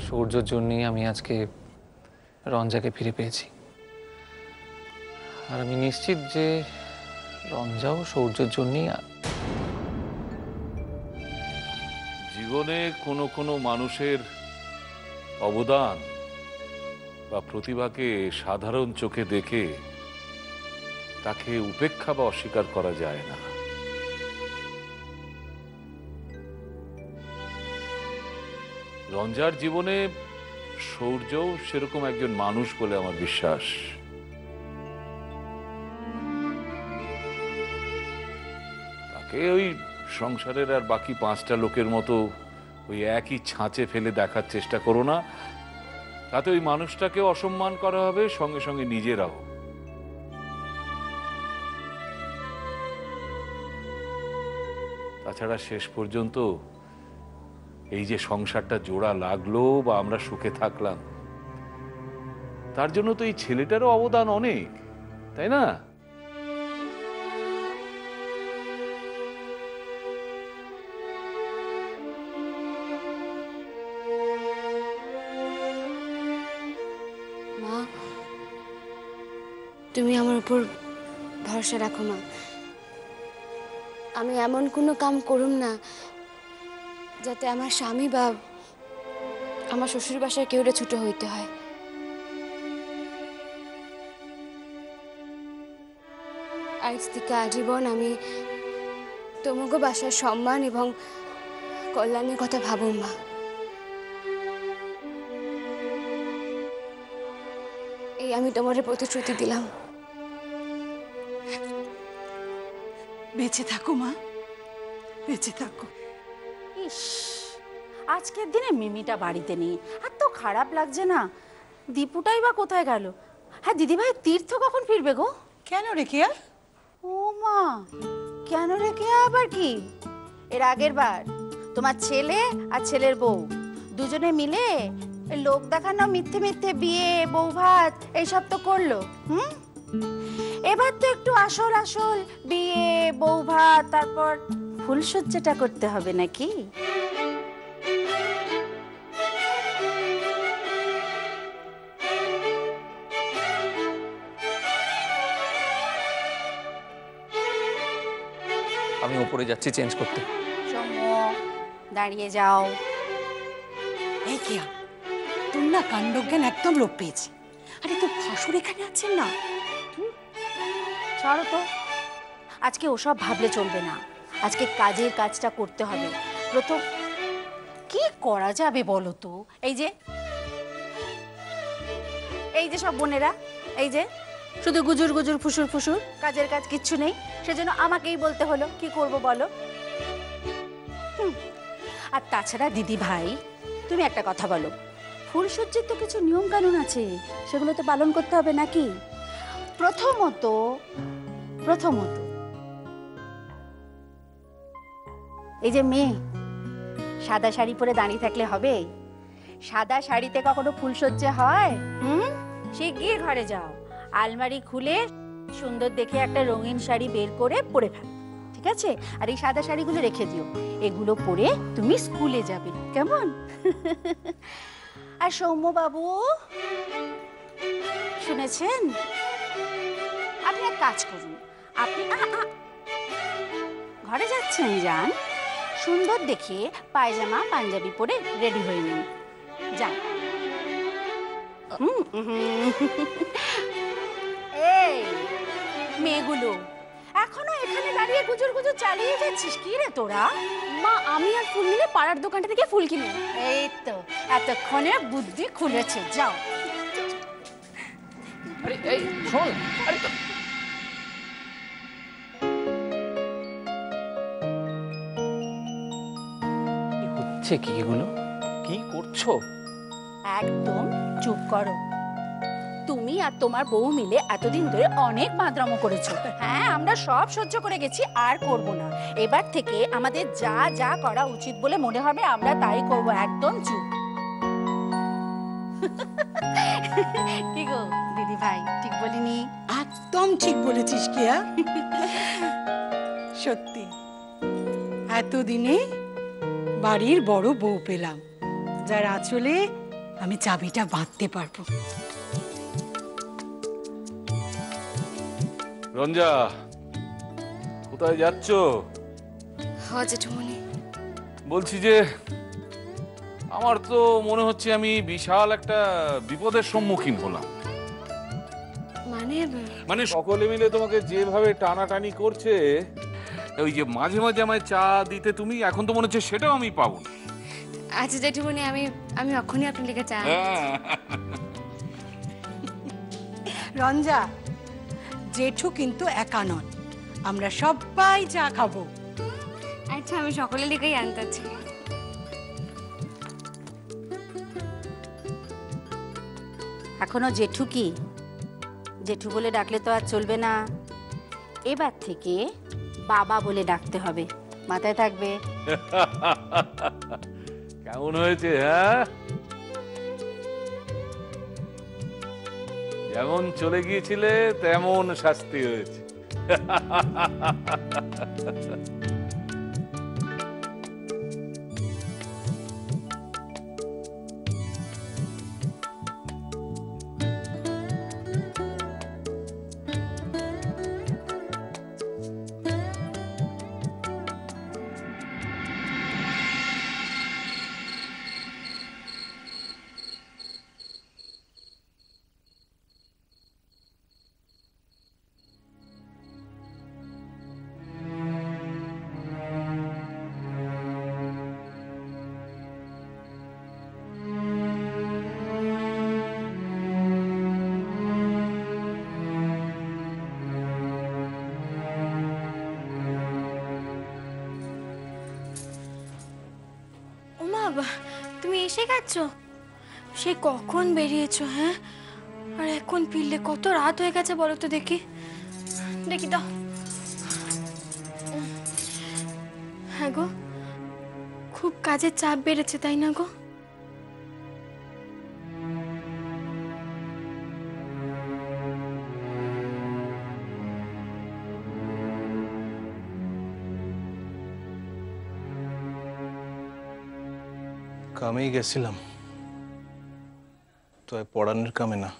সৌর্যর জন্যই আমি আজকে রঞ্জাকে ফিরে পেয়েছি। আর আমি নিশ্চিত যে রঞ্জাও সৌর্যর জন্যই। জীবনে কোনো কোনো মানুষের অবদান বা প্রতিভাকে সাধারণ চোখে দেখে তাকে উপেক্ষা বা অস্বীকার করা যায় না। রঞ্জার জীবনে সৌর্যও সেরকম একজন মানুষ বলে আমার বিশ্বাস। তাকে ওই সংসারের আর বাকি 5টা লোকের মতো ওই একই ছাঁচে ফেলে দেখার চেষ্টা করো না, তাতে ওই মানুষটাকে অসম্মান করা হবে, সঙ্গে সঙ্গে নিজেরাও। তাছাড়া শেষ পর্যন্ত এই যে সংসারটা জোড়া লাগলো বা আমরা সুখে থাকলাম, তার জন্য তো এই ছেলেটারও অবদান অনেক, তাই না? মা, তুমি আমার উপর ভরসা রাখো মা। আমি এমন কোনো কাম করুম না যাতে আমার স্বামী বা আমার শ্বশুর বাসার কেউরে ছুটো হইতে হয়। আজ থেকে আজীবন আমি তোমাকে বাসার সম্মান এবং কল্যাণের কথা ভাবো মা। এই আমি তোমার প্রতিশ্রুতি দিলাম। বেঁচে থাকো মা, বেঁচে থাকো। ইস, আজকের দিনে মিমিটা বাড়িতে নেই, আর তো খারাপ লাগছে না। দীপুটাই বা কোথায় গেল? হ্যাঁ দিদিভাই, তীর্থ কখন ফিরবে গো? কেন রে কেয়া? ও মা, কেন রে কেয়া আবার কি? এর আগের বার তোমার ছেলে আর ছেলের বউ দুজনে মিলে লোক দেখানো মিথ্যে মিথ্যে বিয়ে, বউ ভাত এইসব তো করলো। এবার তো একটু আসল আসল বিয়ে, বউ ভাত, তারপর ফুলসজ্জাটা করতে হবে নাকি? আমি ওপরে যাচ্ছি চেঞ্জ করতে। দাঁড়িয়ে যাও। এই কেয়া, তোর না কাণ্ডজ্ঞান একদম লোপ পেয়েছে। আরে তোর ভাসুর এখানে আছেন না? ছাড়ো তো, আজকে ওসব ভাবলে চলবে না। আজকে কাজের কাজটা করতে হবে। প্রথম কি করা যাবে বলো তো? এই যে সব বোনেরা, এই যে শুধু গুজুর গুজুর ফুসুর ফুসুর, কাজের কাজ কিচ্ছু নেই, সেজন্য আমাকেই বলতে হলো। কি করব বলো? আর তাছাড়া দিদি ভাই, তুমি একটা কথা বলো, ফুলসজ্জার তো কিছু নিয়ম কানুন আছে, সেগুলো তো পালন করতে হবে নাকি? প্রথমত এই যে মেয়ে, সাদা শাড়ি পরে দাঁড়িয়ে থাকলে হবে? সাদা শাড়িতে কখনো ফুলসজ্জা হয়? শিগগির ঘরে যাও, আলমারি খুলে সুন্দর দেখে একটা রঙিন শাড়ি বের করে পরে ফেল, ঠিক আছে? আর এই সাদা শাড়িগুলো রেখে দিও, এগুলো পরে তুমি স্কুলে যাবে, কেমন? আর সৌম্য বাবু, শুনেছেন? আপনি এক কাজ করুন, আপনি ঘরে যাচ্ছেন, যান, সুন্দর দেখে পায়জামা পাঞ্জাবি পরে রেডি হয়ে নিন, যান। এই মেয়েগুলো, এখনো এখানে দাঁড়িয়ে গুজুর গুজুর চালিয়ে যাচ্ছিস কি রে তোরা? মা, আমি আর ফুল মিলে পাড়ার দোকানটা থেকে ফুল কিনে। এই তো এতক্ষণে বুদ্ধি খুলেছে, যাও। আরে এই শোন, আরে কি হচ্ছে? কি এগুলো কি করছো? একদম চুপ করো। তুমি আর তোমার বউ মিলে এতদিন ধরে অনেক মাদ্রামো করেছো। হ্যাঁ, আমরা সব সহ্য করে গেছি, আর করব না। এবার থেকে আমাদের যা যা করা উচিত বলে মনে হবে আমরা তাই করব। একদম চুপ। কি গো দিদি ভাই, ঠিক বলিনি? একদম ঠিক বলেছিস কেয়া। সত্যি এতদিনে বাড়ির বড় বউ পেলাম, যার আঁচলে আমি চাবিটা বাঁধতে পারবো। রঞ্জা, কোথায় যাচ্ছ? হ্যাঁ জেঠুমনি। বলছি যে আমার তো মনে হচ্ছে আমি বিশাল একটা বিপদের সম্মুখীন হলাম। মানে মানে সকলে মিলে তোমাকে যেভাবে টানাটানি করছে, ওই যে মাঝে মাঝে আমায় চা দিতে তুমি, এখন তো মনে হচ্ছে সেটাও আমি পাবো না। আচ্ছা জেঠুমনি, আমি আমি এখনই আপনার লিখে চা। রঞ্জা, জেঠু কিন্তু একা নন, আমরা সবাই চা খাবো। আচ্ছা, আমি সকলের লিখেই আনতেছি। এখনো জেঠু কি? জেঠু বলে ডাকলে তো আর চলবে না, এবার থেকে বাবা বলে ডাকতে হবে, মাথায় থাকবে। কেমন হয়েছে? হ্যাঁ, যেমন চলে গিয়েছিলে তেমন শাস্তি হয়েছে। তুমি এসে গেছো? সে কখন বেরিয়েছো? হ্যাঁ, আর এখন ফিরলে? কত রাত হয়ে গেছে বলো তো, দেখি দেখি দাও। হ্যাঁ গো, খুব কাজের চাপ বেড়েছে তাই না গো? কামেই গেছিলাম, তো পড়ানোর কামে না।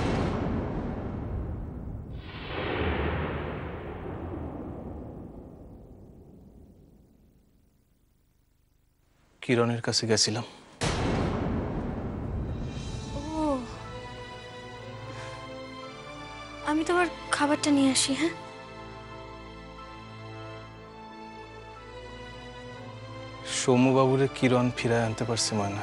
কিরণের কাছে গেছিলাম। ও, আমি তোমার খাবারটা নিয়ে আসি। হ্যাঁ, সৌম্যবাবুরে কিরণ ফিরায় আনতে পারছে ময়না।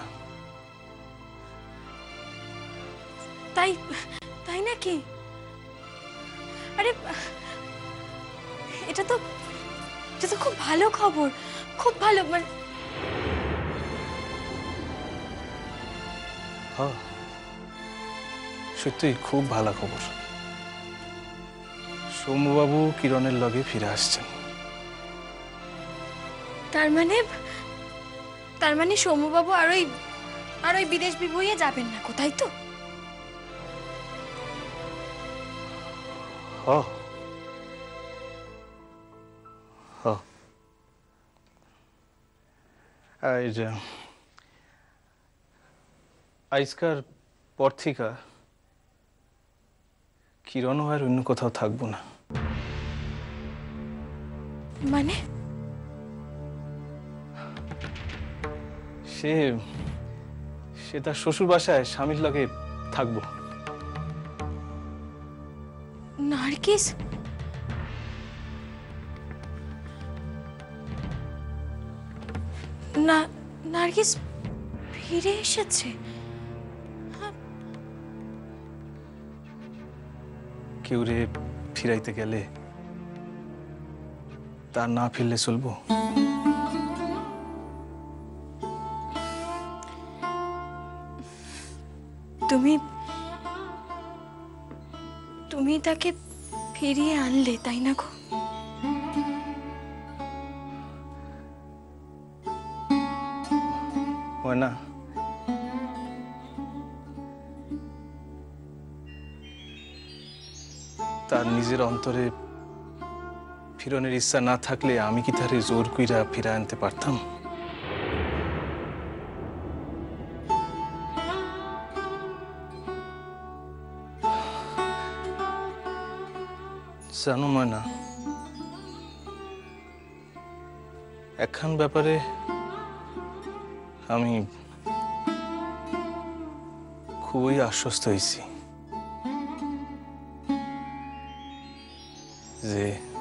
তাই তাই নাকি? আরে এটা তো খুব ভালো খবর, খুব ভালো। মানে হ্যাঁ, সত্যি খুব ভালো খবর। সৌম্যবাবু কিরণের লগে ফিরে আসছেন। তার মানে সৌম্যবাবু আর ওই বিদেশ বিভুঁইয়ে যাবেন না, কোথায় তো? হ্যাঁ হ্যাঁ, আজকার পর থেকে কিরণও আর অন্য কোথাও থাকবো না। মানে সে তার শ্বশুর বাসায় স্বামীর লগে থাকবো। নার্গিস? না, নার্গিস ফিরে এসেছে? কেউ রে ফিরাইতে গেলে তার না ফিরলে চলবো? তুমি তাকে ফিরিয়ে আনলে তাই না গো? ময়না, তার নিজের অন্তরে ফিরনের ইচ্ছা না থাকলে আমি কি তারে জোর কইরা ফিরা আনতে পারতাম? জানো ময়না, একখান ব্যাপারে আমি খুবই আশ্বস্ত হয়েছি যে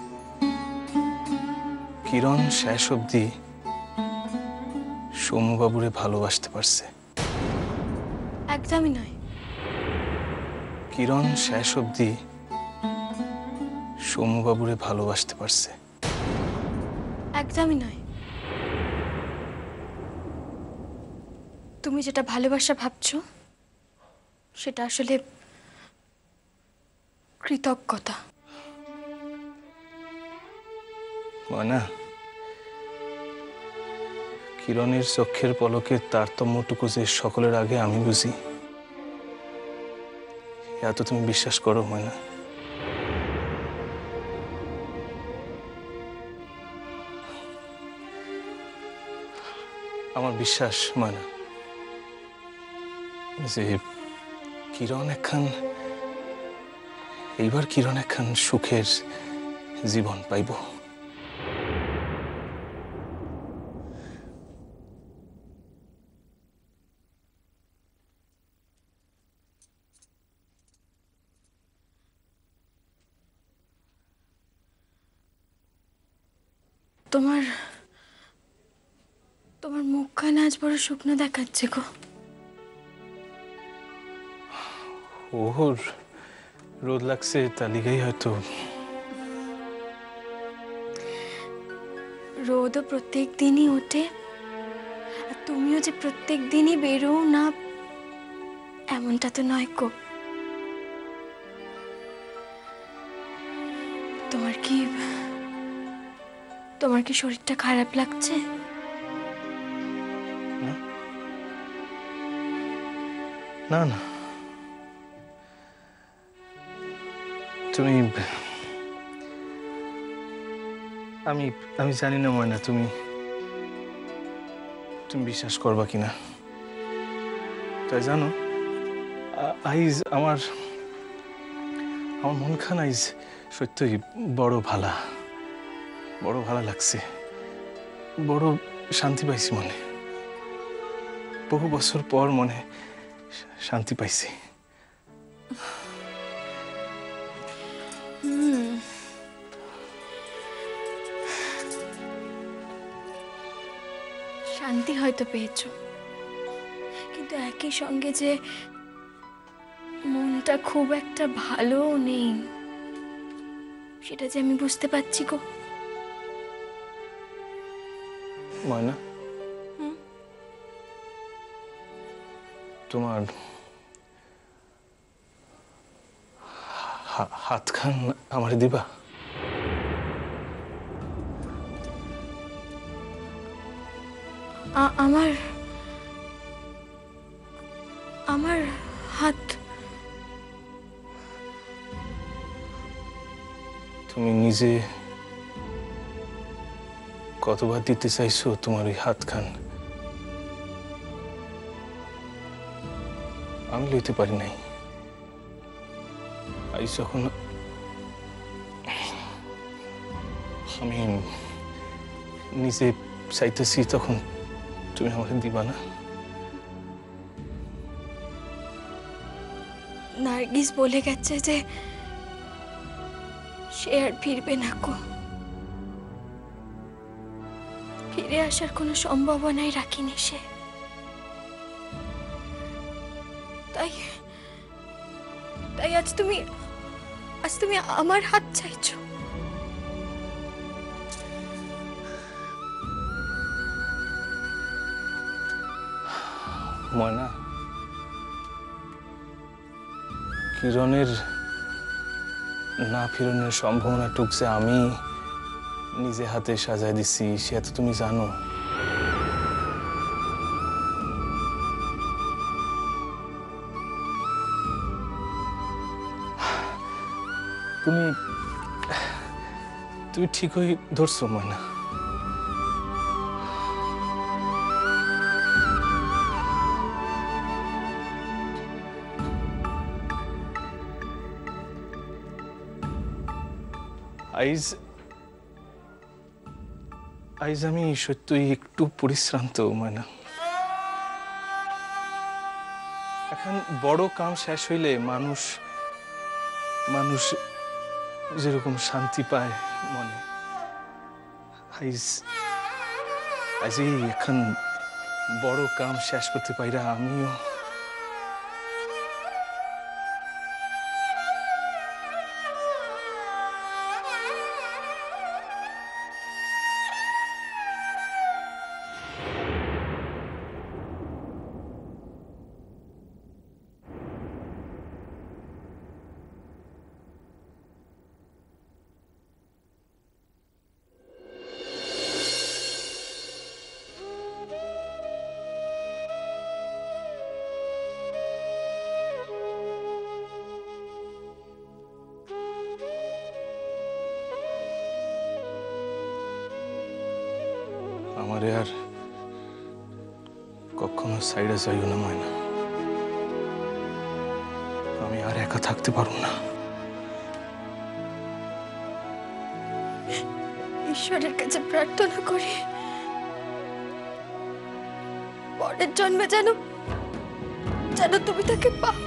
কিরণ শেষ অবধি সৌম্যবাবুরে ভালোবাসতে পারছে। একদমই নয়। কিরণ শেষ অবধি সৌম্যবাবুরে ভালোবাসতে পারছে। একদমই নয়। তুমি যেটা ভালোবাসা ভাবছো সেটা আসলে কৃতজ্ঞতা। ময়না, কিরণের চোখের পলকের তারতম্যটুকু যে সকলের আগে আমি বুঝি, এত তুমি বিশ্বাস করো ময়না? আমার বিশ্বাস ময়না যে এইবার কিরণ একখান সুখের জীবন পাইব। তোমার তোমার মুখখানা আজ বড় শুকনো দেখাচ্ছে গো। ওর রোদ লাগছে, তালিকাই হয়তো। রোদও প্রত্যেক দিনই ওঠে, আর তুমিও যে প্রত্যেক দিনই বেরো না এমনটা তো নয় গো। তোমার কি শরীরটা খারাপ লাগছে? না না, তুমি আমি জানি না ময়না, তুমি বিশ্বাস করবা কিনা। তাই জানো, আইজ আমার মনখান আইজ সত্যই বড় ভালা লাগছে, বড় শান্তি পাইছি মনে। বহু বছর পর মনে শান্তি পাইছি। শান্তি হয়তো পেয়েছো, কিন্তু একই সঙ্গে যে মনটা খুব একটা ভালো নেই সেটা যে আমি বুঝতে পারছি গো। ময়না, তোমার হাতখান আমার দিবা? আমার হাত? তুমি নিজে কতবার দিতে চাইছো তোমার ওই হাতখান, আমি লইতে পারি নাই। আজ যখন আমি নিজে চাইতেছি তখন তুমি আমাকে দিবা না? নার্গিস বলে গেছে যে সে আর ফিরবে না গো। ফিরে আসার কোনো সম্ভাবনাই রাখিনি সে। তাই আজ তুমি আমার হাত চাইছো? ময়না, কিরণের না ফিরনের সম্ভাবনা টুকছে আমি নিজে হাতে সাজায় দিছি, সে তো তুমি জানো। তুমি ঠিকই ধরছো ময়না। আইজ আইজ আমি সত্যই একটু পরিশ্রান্ত ময়না। এখন বড় কাম শেষ হইলে মানুষ মানুষ যেরকম শান্তি পায় মনে, আইজ আজ এখন বড় কাম শেষ করতে পাইরা আমিও আমারে আর কখনো সাইডে যাইও না ময়না। আমি আর একা থাকতে পারবো না। ঈশ্বরের কাছে প্রার্থনা করি পরের জন্মে যেন যেন তুমি তাকে পাও।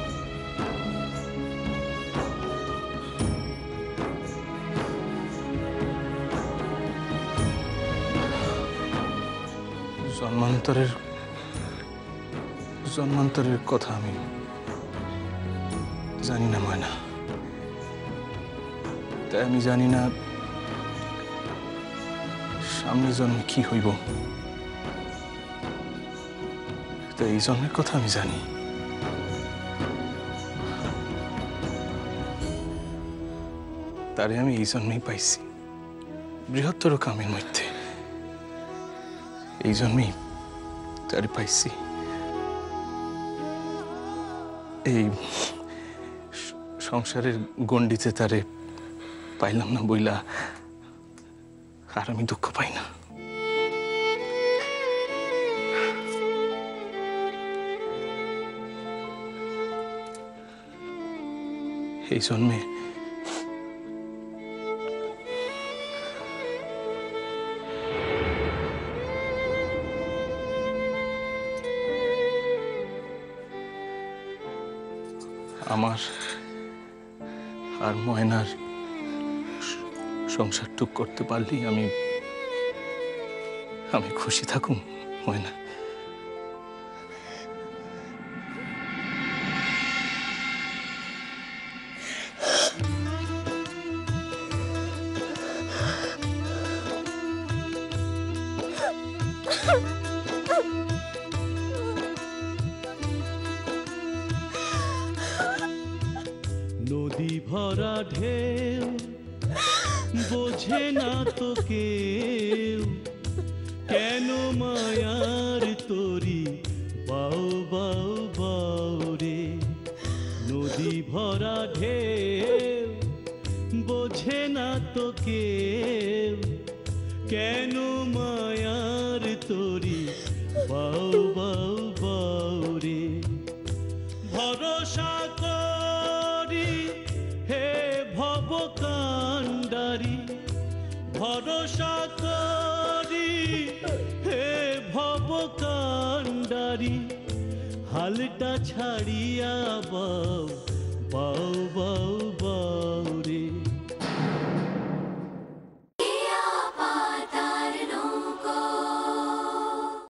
জন্মান্তরের কথা আমি জানি না ময়না। তাই আমি জানি না সামনের জন্মে কি হইব। তো এই জন্মের কথা আমি জানি। তারে আমি এই জন্মেই পাইছি বৃহত্তর কামের মধ্যে। এই জন্মেই তারে পাইছি। এই সংসারের গণ্ডিতে তারে পাইলাম না বইলা আর আমি দুঃখ পাই না। এই জন্মে আমার আর ময়নার সংসারটুক করতে পারলেই আমি খুশি থাকুম ময়না। নদী ভরা ঢেউ বোঝে না তো কেউ, কেন মায়ার তরি বাউ বাউ বাউ রে। নদী ভরা ঢেউ বোঝে না তো কেউ, কেন মায়ার তরি বাউ বাউ বাউ রে। ভরসা করি হে ভব কান্ডারি, ভরসা করি হে ভব কান্ডারি, হালটা ছাড়িয়া বাউ বাউ বাউ